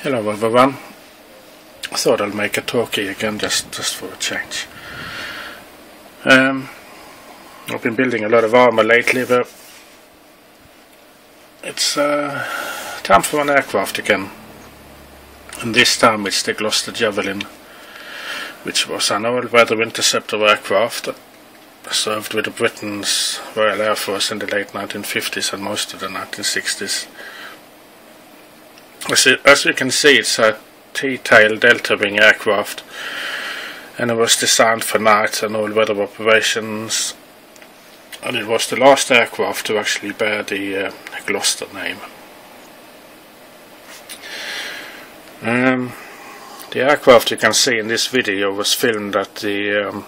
Hello everyone. I thought I'll make a talkie again just for a change. I've been building a lot of armor lately, but it's time for an aircraft again. And this time it's the Gloster Javelin, which was an all-weather interceptor aircraft that served with the Britain's Royal Air Force in the late 1950s and most of the 1960s. As you can see, it's a T-tail delta-wing aircraft, and it was designed for night and all-weather operations, and it was the last aircraft to actually bear the Gloster name. The aircraft you can see in this video was filmed at the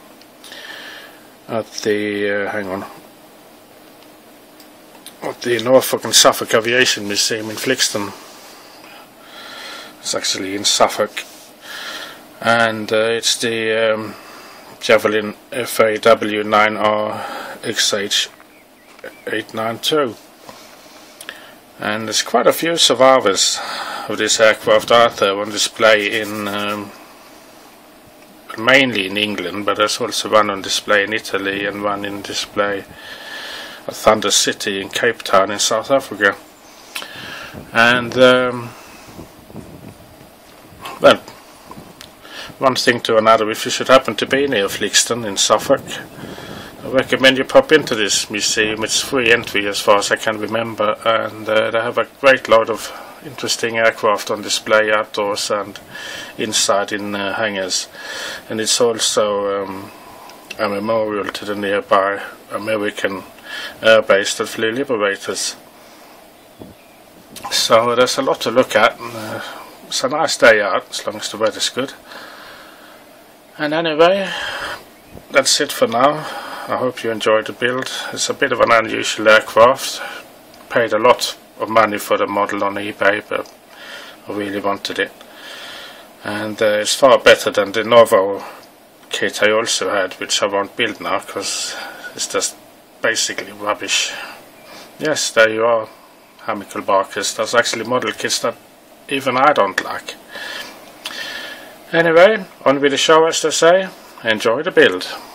Norfolk and Suffolk Aviation Museum in Flixton. It's actually in Suffolk, and it's the Javelin FAW9 XH892, and there's quite a few survivors of this aircraft out there on display in mainly in England, but there's also one on display in Italy and one in display at Thunder City in Cape Town in South Africa. And well, one thing to another, if you should happen to be near Flixton in Suffolk, I recommend you pop into this museum. It's free entry as far as I can remember, and they have a great load of interesting aircraft on display outdoors and inside in hangars. And it's also a memorial to the nearby American air base that flew Liberators. So there's a lot to look at. It's a nice day out, as long as the weather's good. And anyway, that's it for now. I hope you enjoyed the build. It's a bit of an unusual aircraft. Paid a lot of money for the model on eBay, but I really wanted it. And it's far better than the Novo kit I also had, which I won't build now because it's just basically rubbish. Yes, there you are, Hamical Barkers. There's actually model kits that even I don't like. Anyway, on with the show, as they say. Enjoy the build.